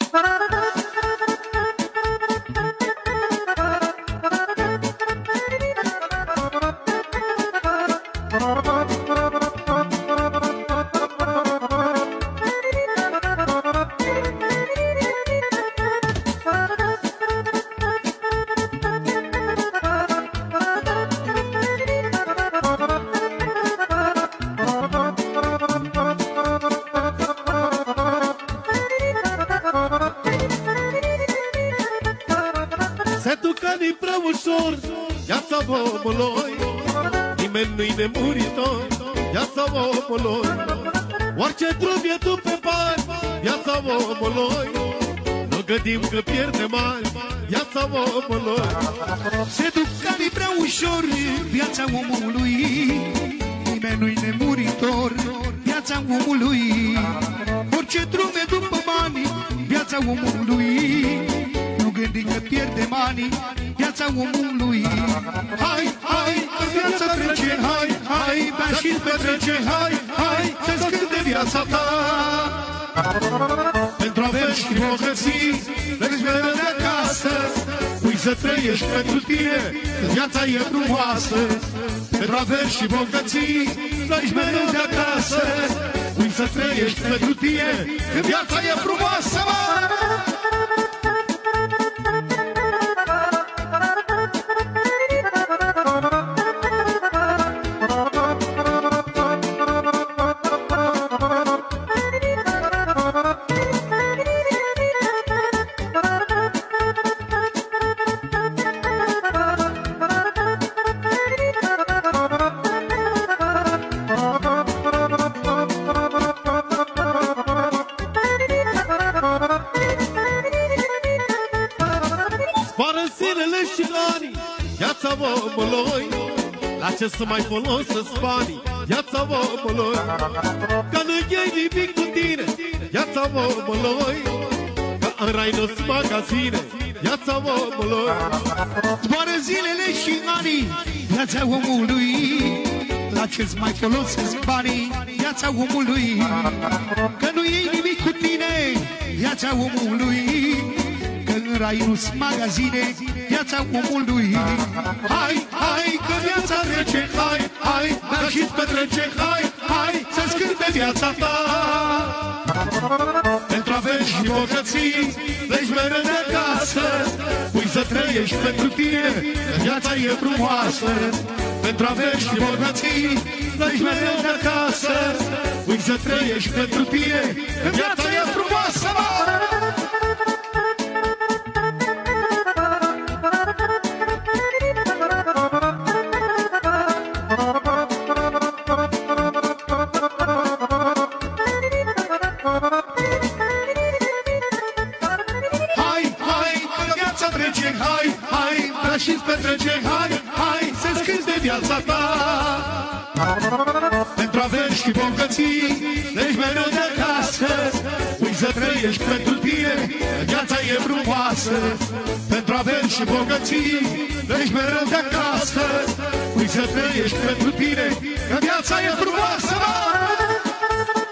Se ducă-ni prea ușor viața omului, nimeni nu-i nemuritor, viața omului. Orice drum e după bani, viața omului. Nu gândim că pierdem ani, viața omului. Se ducă-ni prea ușor viața omului, nimeni nu-i nemuritor, viața omului. Orice drum e după bani, viața omului. Gândim că pierdem ani, viața omului. Hai, hai, că viața trece, hai, hai, bea și-ți petrece, hai, hai, să-ți cânte viața ta. Pentru aveți și bogății, vezi mereu de acasă, pui să trăiești pentru tine, că viața e frumoasă. Pentru aveți și bogății, vezi mereu de acasă, pui să trăiești pentru tine, că viața e frumoasă, mă! Viața omului, la ce să mai folosesc banii? Viața omului, că nu iei nimic cu tine. Viața omului, că în rai nu-s magazine. Viața omului, zboară zilele și anii. Viața omului, la ce-ți mai folosesc banii? Viața omului, că nu iei nimic cu tine. Viața omului, că în rai nu-s magazine. Viața omului. Hai, hai, că viața trece, hai, hai, dar și-ți petrece, hai, hai, să-ți cânte viața ta. Pentru aveți și bogății, pleci mereu de acasă, pui să trăiești pentru tine, că viața e frumoasă. Pentru aveți și bogății, pleci mereu de acasă, pui să trăiești pentru tine, că viața e frumoasă, mă! Și-ți petrece, hai, hai, să-ți cânte viața ta. Pentru averi și bogății, pleci mereu de acasă, pui să trăiești pentru tine, că viața e frumoasă. Pentru averi și bogății, pleci mereu de acasă, pui să trăiești pentru tine, că viața e frumoasă.